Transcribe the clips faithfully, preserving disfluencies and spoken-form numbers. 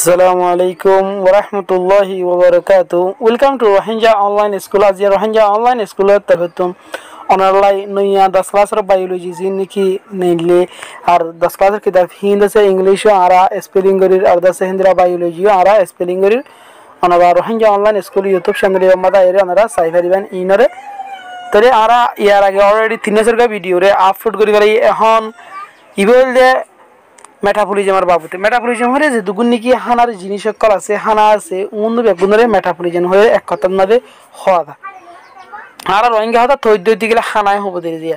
Assalamu alaikum wa rahmatullahi wa barakatuh. Welcome to Rohingya Online School. As Rohingya Online School tabetum onarlai noya दस class ro biology zin ki nele ar दस class ki daf hinda se English ara spelling gorir ar da se hindra biology ara spelling gorir onaba Rohingya Online School YouTube channel e mada ere onara saifariban inore tare ara yar age already तीन सौ का video re upload kori gari ehon ibel de Metabolism আর বাবুতে Metabolism হরে যে দুগুণ কি হানার জিনিস সকল আছে হানা আছে অন্য বেগুনরে Metabolism হয়ে এক কথার মধ্যে হওয়া আর রোহিঙ্গা হতা তৈরি দিতে গেলে হানায় হবে দিয়া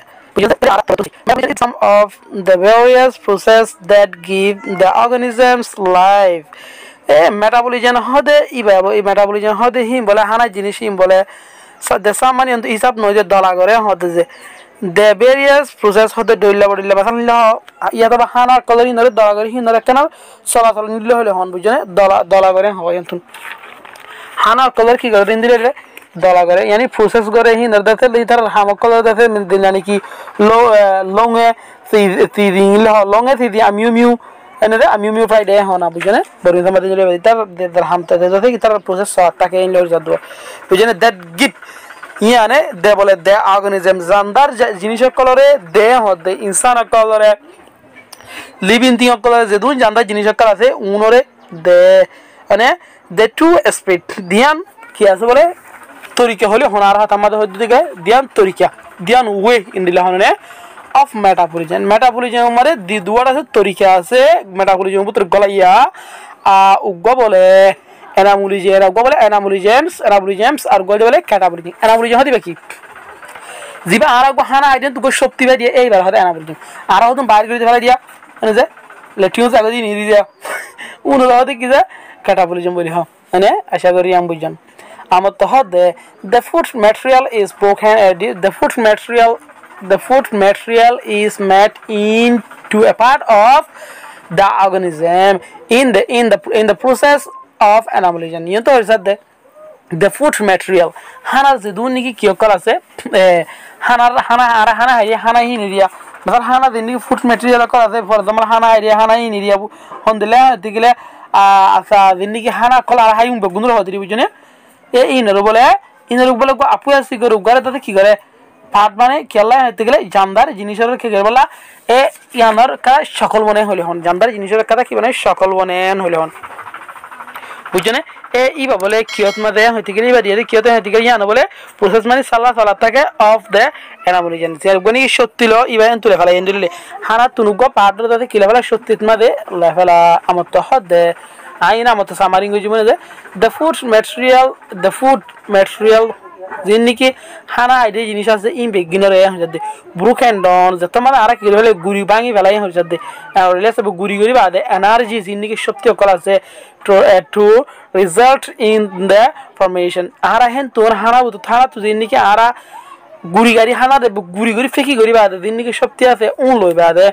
some of the various process that give the organisms life A Metabolism হদে ইবাবো এই Metabolism হদে হিম বলে হানা জিনিস হিম বলে সদে সামান্য হিসাব নয় যে দলা করে হদে যে the various process হতে দইলা বড়িলা বাসানলা ইয়াতো হানা কলরি নরে দলা করে হিনরে কেন চলাচল নিলে হলে হন বুঝনে দলা দলা করে হয় এন্তুন হানা কলর কি করে দিলে দলা করে yani process করে হিনর দাতে লিটার হাম কলর দাতে দিলানি কি লো লংয়ে তি দিলে লংয়ে তি আমিউ মিউ এনে আমিউ মিউ ফ্রাইডে হনা বুঝনে বড়ি সমাতে দিলে তার দের হামতে দাতে কি তার process টাকে ইন লর যাদু বুঝনে that give ইয়ানে দে বলে দে অর্গানিজম জানদার জিনিস কলরে দে হদে ইনসান কলরে লিভিং থিং কলরে যে দুন জানদার জিনিস কল আছে উনরে দে মানে দে টু স্পিরিট ধ্যান কি আছে বলে তরিকা হলে হনার হাত আমাদের হদে দিকে ধ্যান তরিকা ধ্যান ওয়ে ইনদিলা হনে অফ মেটাবলিজম মেটাবলিজম মানে দি দুয়ার আছে তরিকা আছে মেটাবলিজম পুত্র গলাইয়া আ উগ্গ বলে Anabolism, era gobole anabolisms, anabolisms, আর গলে বলে ক্যাটাবলিজম anabolism হদিবে কি জিবা আর গো হানা আইডেন তো শক্তি বা দিয়ে এইবার হদে anabolism আর হদম বাইরে করে ফেলা দিয়া মানে যে লেটিউস আগে দি নিদি দিয়া উন হদে কি যে ক্যাটাবলিজম বলি হ মানে আশা করি আম বুঝান আমার তো হদে the food material is broken the food material the food material is made into a part of the organism in the in the in the process of anabolism you to is the the food material hana je duni ki ki okal ase hana hana ara hana hai hana hi niria masal hana dini food material okal ase for example hana area hana hi niria hondile digile asa dini ki hana kol ara hai umbe gunur hodiri bujune e inero bole inero bole ko apu asi goru gare tate ki করে পাট মানে কেলা হতে গেলে জানদার জিনিসের কি করে বলা এ ইয়ানার কা সকল বনে হলে হন জানদার জিনিসের কথা কি বনে সকল বনেন হলে হন বুঝনে এ ইবা বলে কিয়ত মধ্যে হইতে গেলে ইবা দিয়ে কিয়ত হইতে গেলে ইয়ানো বলে প্রসেস মানে সালা সালা থাকে অফ দা অ্যানাবলিজম যে গনি সত্যি লো ইবা এন তুলে ফেলা এন্দিলে হানা তুনুগ পাড়র দাতে কিলা ফেলা সত্যিত মধ্যে লেফেলা আমত হদে আইনা মত সামারিং হই জমনে যে the food material the food material জিনিকি হানা আইডে জিনিস আছে ইন বেগিনরে হইতে ব্রোকেন ডাউন যত মানে আরা কি হলে গুরি ভাঙি ফেলাই হইতে আর রিলেস গুরি গুরি বাদে এনার্জি জিনিকি শক্তি কল আছে to uh, to result in the formation ara hen tor hana butu thana tu dinni ki ara guri gari hana de guri guri feki gori bade dinni ki shakti ase un loi bade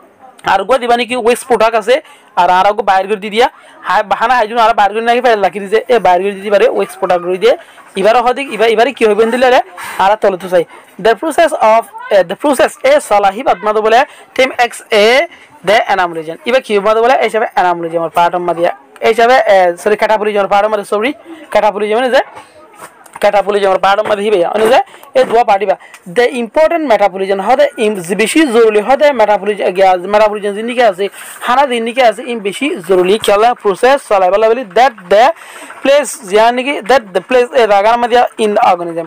আর গো দিবানি কি waste product আছে আর আর গো বাইর করে দি দিয়া হাই বাহানা হাইজুন আর বাইর করে নাকি ফেল রাখি দিছে এ বাইর করে দিতে পারে ওয়েস্ট প্রোডাক্ট রই দিয়ে এবারে হদিক এবার এবারে কি হইবেন দিলে রে আর তলে তো চাই the process of the process এ সালাহি বাদমা বলে টিম এক্স এ দ্য অ্যানাবলিজম এবার কি বাদ বলে হিসাবে অ্যানাবলিজম আর পার্ট মা দিয়া হিসাবে সরি ক্যাটাবলিজম পার্ট মা সরি ক্যাটাবলিজম মানে যে Metabolism part of the hibe is dua partiba the important metabolism hode বেশি জরুরি হদে metabolism metabolism জিনিকে আছে হানা জিনিকে আছে ইন বেশি জরুরি খেলা প্রসেস চলাইবলা বলি that the place yani ki that the place এ রাগার মধ্যে in the organism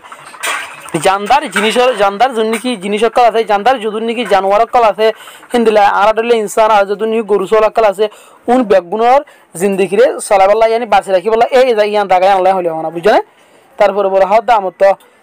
জানদার জিনিসের জানদার জন্য কি জিনিস কল আছে জানদার যদুন কি জানোয়ার কল আছে হিন্দিলা আরাডলে ইনসান আর যদুন গরু সলা কল আছে উন বেগুনর জিন্দেগিরে চলাইবলা yani বাঁচি রাখিবলা এই জায়গা দাগায় আনলে হলে না বুঝনে তারপরে বলা হয় দামত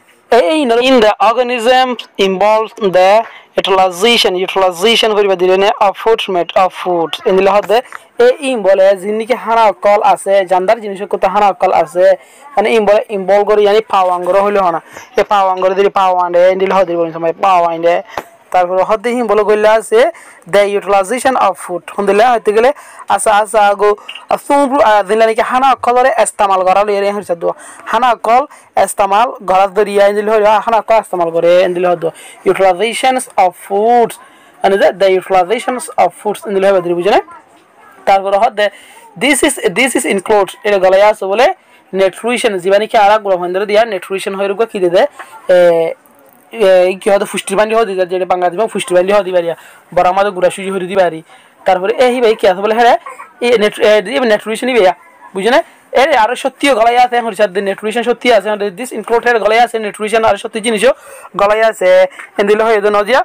এই in the organism involves the utilization utilization করিবা দিলেনে of food made of food ইনদিলা হদে এই ইন বলে জিনিকে হানা কল আছে জানদার জিনিস কত হানা কল আছে মানে ইন বলে ইনভলভ করি yani পাওয়াঙ্গর হইলো না এই পাওয়াঙ্গর দিলি পাওয়ান্ডে ইনদিলা হদে বলি সময় পাওয়ান্ডে তারপরে হদে হিম বলে কইলা আছে the utilization of food হন্দিলা হইতে গেলে আসা আসা গো আসুম দিলানি কি হানা কলরে ইস্তেমাল করা লইরে হইছে দো হানা কল ইস্তেমাল গরাত দরিয়া ইনদিল হই হানা কল ইস্তেমাল করে ইনদিল হদো utilizations of foods and the utilizations of foods ইনদিল হবে বুঝনে তারপরে হদে this is this is include এটা গলায় আছে বলে নিউট্রিশন জীবানি কি আরা গ্রহ হন্দরে দিয়া নিউট্রিশন হয়ে রুগা কি দে এই কি হদে পুষ্টি বান্ডি হদি যেটা বাংলা দিবা পুষ্টি বান্ডি হদি পারিয়া বড় আমাদের গুড়া সুজি হদি দিবারি তারপরে এই ভাই কি আছে বলে হ্যাঁ এই নিউট্রিশনই ভাইয়া বুঝে না এর আরো সত্যিও গলায় আছে এখন সাথে নিউট্রিশন সত্যি আছে দিস ইনক্লুডেড গলায় আছে নিউট্রিশন আর সত্যি জিনিসও গলায় আছে এন্দিলে হয় এদন নজিয়া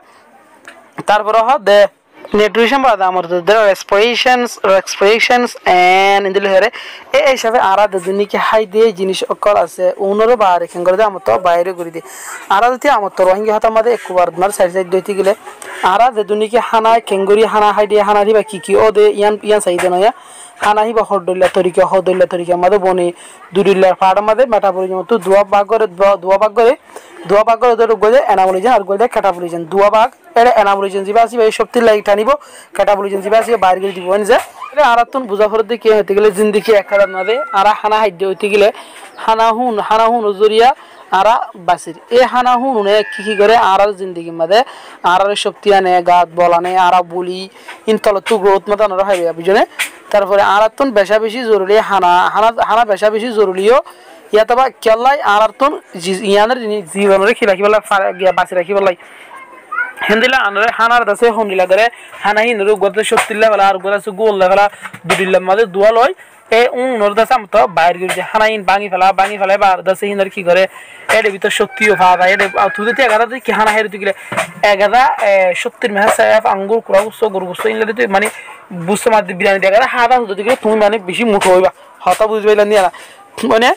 তারপরে হদে নিউট্রিশন বাদ আমার there are expressions expressions and এন্দিলে হরে এই হিসাবে আরা দুনিকে হাই দিয়ে জিনিস অকল আছে উনরো বারে কেন করে আমতো বাইরে করে দি আরা যদি আমতো রোহিঙ্গা হতা আমাদের একবার মার সাইড সাইড দিতে গেলে আরা দুনিকে হানা কেঙ্গুরি হানা হাই দিয়ে হানা দিবা কি কি ও দে ইয়ান ইয়ান সাইড নয়া হানা হিবা হডল্লা তরিকা হডল্লা তরিকা আমাদের বনে দুরিল্লা ফাড় আমাদের মেটাবলিজম তো দুয়া ভাগ করে দুয়া ভাগ করে দুয়া ভাগ করে ধরে গজে এনাবলিজম আর গজে ক্যাটাবলিজম দুয়া ভাগ এর এনাবলিজম জিবা আসি এই শক্তি লাগি টানিব ক্যাটাবলিজম জিবা আসি বাইরে গিয়ে দিব যে এটা আরাতুন বুঝা ফরতে কি হইতে গেলে জিন্দেগি একখানা নাদে আরা হানা হাইদ হইতে গেলে হানা হুন হানা হুন জরিয়া আরা বাসির এই হানা হুন নে কি কি করে আরার জিন্দেগি মধ্যে আরার শক্তি আনে গাত বলানে আরা বলি ইনতল তু গ্রোথ মত না হয় বুঝনে তারপরে আরাতুন বেশা বেশি জরুরি হানা হানা হানা বেশা বেশি জরুরিও ইয়াতবা কেলাই আরাতুন ইয়ানের জীবনের কি রাখি বলা বাসি রাখি বলাই হিন্দিলা আনরে হানার দাসে হন্দিলা করে হানাহি নরু গতে সত্তিলা বলা আর গোরা সু গোল লাগলা দুদিলা মাদে দুয়া লয় এ উন নর দাসে আমতো বাইরে গিয়ে হানাইন বাঙি ফেলা বাঙি ফেলা বা দাসে হিন্দর কি করে এডে ভিতর শক্তিও ভাবা এডে তুদিতে এগাদা কি হানা হেরে তুইলে এগাদা শক্তির মেহাসাফ আঙ্গুর কুরাউস গরগুস ইনলে দিতে মানে বুঝতে মাদ বিরিয়ানি দেগাদা হাদা তুই দিকে তুমি মানে বেশি মুঠো হইবা হতা বুঝবাইলা নিয়া মানে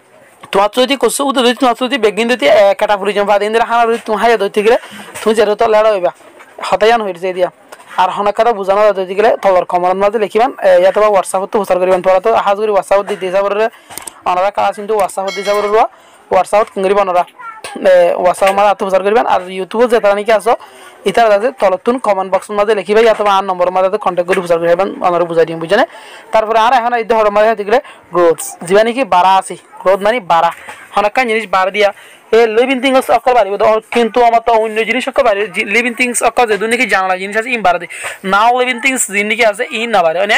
তোমার যদি কোসো উদে যদি তোমার যদি বেগিন দিতে ক্যাটাগরি জমা দিন দিরা হানা তুমি হাইয়া দইতে গেলে তুমি যেটা তো লড়া হইবা হতায়ান হইছে দিয়া আর হনা কথা বুঝানো দইতে গেলে তলর কমন মাঝে লিখিবান ইয়াতবা WhatsApp তো প্রচার করিবান তোরা তো হাজ করি WhatsApp দিতে যাবরে অনরা কাজ কিন্তু WhatsApp দিতে যাবরে WhatsApp কিংরিবান ওরা WhatsApp মাঝে তো প্রচার করিবান আর YouTube যেটা নাকি আসো ইতার দাদে তলতুন কমেন্ট বক্স মাঝে লিখিবা ইয়াতবা আর নম্বর মাঝে কন্টাক্ট করে প্রচার করিবান অনরা বুঝাই দিম বুঝনে তারপরে আর এখন এই ধর মাঝে দিলে গ্রোথ জীবানি কি বাড়া আছে গ্রোথ মানে বাড়া হনকা জিনিস বাড় দিয়া এ লিভিং থিংস অকল বাড়িব কিন্তু আমার তো অন্য জিনিস অকল বাড়ি লিভিং থিংস অকল যে দুনিকে জানা জিনিস আছে ইন বাড়ে নাও লিভিং থিংস জিনিস আছে ইন না বাড়ে মানে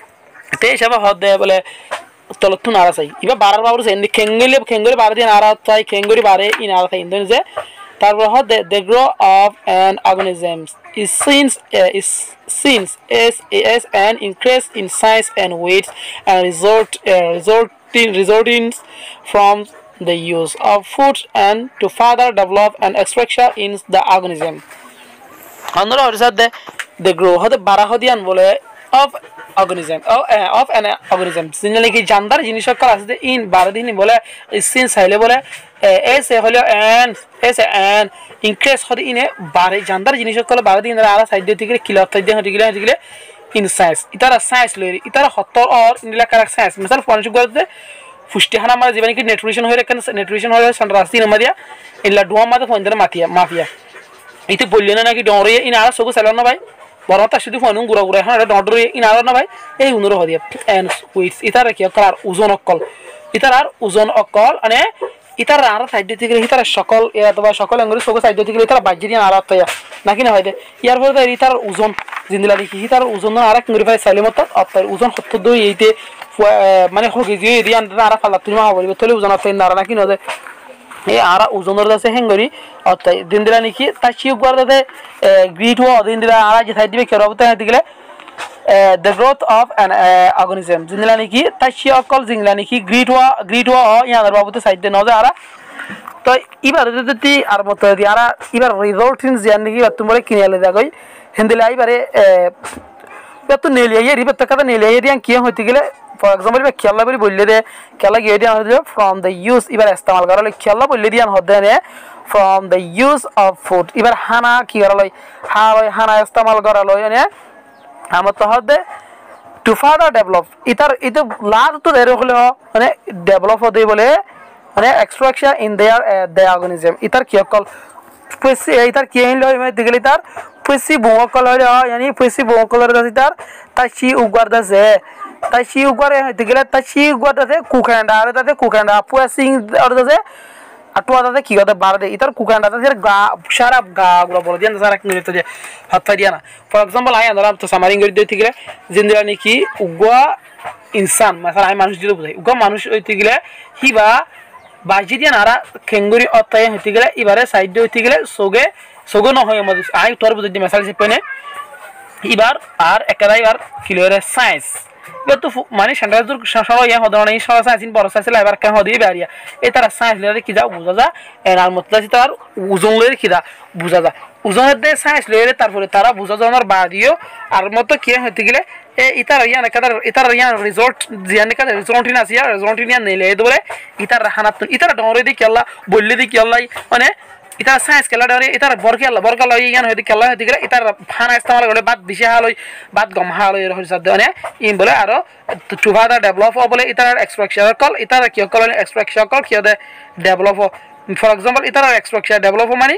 তে হিসাবে হদ দেয় বলে তলতুন আর চাই ইবা বাড়ার বাবুর চাই খেঙ্গলি খেঙ্গলি বাড়ে দিয়ে আর চাই খেঙ্গলি বাড়ে ইন আর চাই ইন যে তারপর হদ the grow of an organisms is since uh, is since as as an increase in size and weight and result uh, resulting resulting from the use of food and to further develop and structure in the organism. Another is that the the grow hode bara hodian bole of organism of uh, of an organism sinale ki jandar jinish kar asde in baradini bole since haile bole as a holo and as an increase hodi in bare jandar jinish kar baradin ara side de tigre kilo side de hodi gile gile in size itara size lori itara hotor or inila karak size misal phone chu gorde पुष्टि हाना हमारे जीवन की nutrition हो रहा है nutrition हो रहा है संरास्ती नमदिया इन लड्डुओं में तो फोन देना माफिया माफिया इतने बोलिए ना कि डॉक्टर ये इन आला सोगो सैलून ना भाई बराबर ताकि फोन उन गुरा गुरा है डॉक्टर ये इन आला ना भाई ये उन्होंने हो दिया एंड वेट्स इतना रखिए करार उज़ोन अक्कल इतना रार उज़ोन अक्कल अने इतना रार साइड देती के लिए इतना शकल या तो बाय शकल अंगुरी सोगो साइड देती के लिए इतना बाजिरिया आला तो या ना कि ना भाई दे यार बोलते हैं इतना उज़ोन जिंदला देखी इतना उज़ोन ना आरा कंगरी भाई सैलून मत अब तर उज़ोन खुद तो दो ये थे মানে হোকি যে এরিয়ান আরা ফালা তুমি মা বলিব তলে উজন আছে না না কি নদে এই আরা উজনের দাসে হেঙ্গরি অতাই দিনদিলা নাকি তা চিউ গর দাতে গ্রিট ও দিনদিলা আরা যে সাইড দিবে কেরবতে দিগলে the growth of an uh, organism দিনদিলা নাকি তা চিউ অকল জিংলা নাকি গ্রিট ও গ্রিট ও ইয়ার বাবুতে সাইড দে নদে আরা তো ইবার যদি আর মত দি আরা ইবার রিজল্টিং জিয়ান নাকি তুমি বলে কিনেলে দাগই হিন্দিলা ইবারে তো নেলিয়া রিবে তকাতে নেলিয়া এরিয়ান কি হইতে গেলে For example, मैं खेलना भी बोल लेते हैं खेलना ये दिया होता है from the use इबार इस्तेमाल करो ले खेलना बोल दिया होता है from the use of food इबार हाना की करो ले हाँ ले हाना इस्तेमाल करो ले यानी हम तो होते to further develop इधर इधर लाभ तो दे रहे हो ले हो यानी develop होते ही बोले यानी extraction in their uh, their organism इधर क्या कल पैसे इधर क्या ही लो मैं दिखले इधर पैसे बोंग कलर यानी पैसे बोंग कलर दस इधर ताशी उगार दस है ताशी उगार है दिखले ताशी उगार दस है कुकरंडा आरे दस है कुकरंडा पुआ सिंग और दस है আটুয়া দাদা কি কথা বার দে ইতার কুকান্ডা তাদের গা সারা গা গুলো বলে দিয়ে সারা কিনে তো যে হাত পা দিয়া না ফর এক্সাম্পল আই আন্দারাম তো সামারিং করে দিতে গেলে জিন্দিরা নাকি উগা ইনসান মাসাল আই মানুষ দিতে বুঝাই উগা মানুষ হইতে গেলে হিবা বাজি দিয়া নারা খেঙ্গুরি অত্যায় হইতে গেলে এবারে সাইড হইতে গেলে সোগে সোগে ন হয় আমাদের আই তোর বুঝে দিয়ে মেসাল পেনে এবার আর একেবারে আর ক্লিয়ার সায়েন্স এবার তো মানে সেন্টার সবাই ইয়া হদে অনেক সবাই সায়েন্স বড় সায়েন্স এবার কেন হদিয়ে বাড়িয়া এই তারা সায়েন্স লেয়ারে কি যা বোঝা যা এর মধ্যে আছে তার ওজন লেয়ারে কি যা বোঝা যা ওজনের দিয়ে সায়েন্স লেয়ারে তারপরে তারা বোঝা যাওয়ার বাদিও আর মতো কি হইতে গেলে এ ইতার ইয়ান একাদার ইতার ইয়ান রিজল্ট জিয়ান একাদার রিজল্টিন আছে ইয়া রিজল্টিন নেলে এ দরে ইতার হানাত ইতার ডরে দি কেল্লা বললে দি কেল্লা মানে ইতার সায়েন্স খেলা ডরে ইতার বরকে আল্লাহ বরকা লই ইয়ান হইতে খেলা হইতে গেলে ইতার ফানা ইস্তেমাল করে বাদ বেশি হাল হই বাদ গম হাল হই রহর সাথে মানে ইন বলে আর টু ফাদার ডেভেলপ বলে ইতার এক্সট্রাকচার কল ইতার কি কল এক্সট্রাকচার কল কি দে ডেভেলপ ফর এক্সাম্পল ইতার এক্সট্রাকচার ডেভেলপ মানে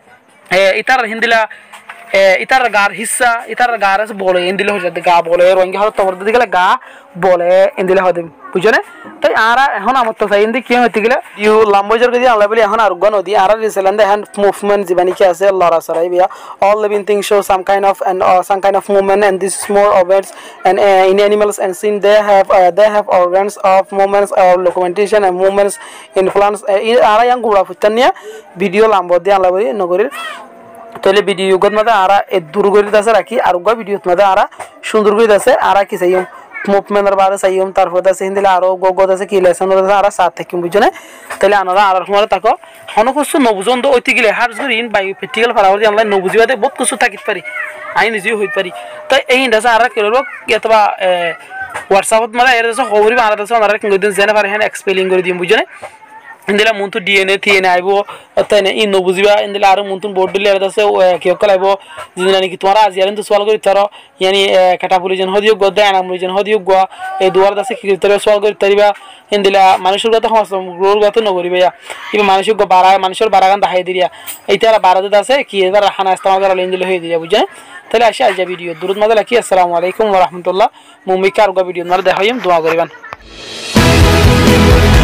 এ ইতার হিন্দিলা ইতার গার হিস্সা ইতার গার আছে বলে ইন্দিলে হয়ে যাবে গা বলে রোহিঙ্গা হল তোমার দিকে গেলে গা বলে ইন্দিলে হবে বুঝছো না তাই আরা এখন আমার তো চাই ইন্দি কি হইতে গেলে ইউ ল্যাঙ্গুয়েজের যদি আল্লাহ বলি এখন আর গণ দি আরা রিসেলেন্ড হ্যান্ড মুভমেন্ট জীবানি কি আছে লরা সরাই বিয়া all living things show some kind of and some kind of movement and this more অবস and in animals and since they have they have organs of movements or documentation and movements influence আরা ইয়াং গুড়া ফুটান নিয়া video লাম্বর দিয়ে আল্লাহ বলি নগরীর তাহলে ভিডিও গত মাঝে আরা এ দূর করে আছে রাখি আর গা ভিডিও মাঝে আরা সুন্দর করে আছে আরা কি চাইম মুভমেন্টের বারে চাইম তারপর আছে হিন্দিলে আরো গগত আছে কি লেসন আছে আরা সাথ থাকিম বুঝনে তাহলে আনারা আর সময় তাকো হনো কিছু নবুজন তো ওইতে গেলে হার জুরি ইন বাই প্র্যাকটিক্যাল ফারাও যে আমরা নবুজিবাতে বহুত কিছু থাকিত পারি আই নিজেও হইতে পারি তাই এই ইন্ডাসে আরা কেরব অথবা হোয়াটসঅ্যাপত মানে এর আছে খবরই আরা আছে আনারা কিন দিন জেনে পারে হ্যাঁ এক্সপ্লেইন করে দিম বুঝনে ইন্দিলা মন্তু ডিএনএ থিএনএ আইব তাই না ই নবুজিবা ইন্দিলা আর মন্তুন বোর্ড দিলে আর আছে কি কল আইব জিনা নাকি তোমার আজি আর তো সওয়াল করি তারো ইয়ানি কাটাপুরি জন হদিও গদা আনামুরি জন হদিও গয়া এই দুয়ার দাসে কি করতে সওয়াল করি তারিবা ইন্দিলা মানুষের কথা সমস্ত গ্রোর কথা নগরিবা ইবা মানুষের গো বাড়া মানুষের বাড়াগান দেখাই দিরিয়া এইটারা বারাদে আছে কি এবার হানা ইস্তেমাল করা ইন্দিলা হয়ে দিরিয়া বুঝছেন তাহলে আসে আজ ভিডিও দূরত মাঝে লাকি আসসালামু আলাইকুম ওয়া রাহমাতুল্লাহ মুমিকার গো ভিডিও মার দেখাইম দোয়া করিবেন।